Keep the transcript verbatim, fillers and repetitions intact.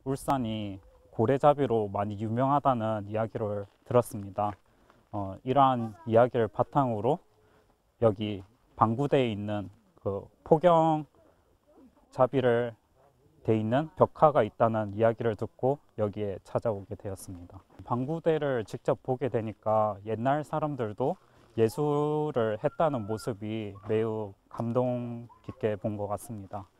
울산이 고래잡이로 많이 유명하다는 이야기를 들었습니다. 어, 이러한 이야기를 바탕으로 여기 방구대에 있는 그 포경 잡이를 돼 있는 벽화가 있다는 이야기를 듣고 여기에 찾아오게 되었습니다. 방구대를 직접 보게 되니까 옛날 사람들도 예술을 했다는 모습이 매우 감동 깊게 본 것 같습니다.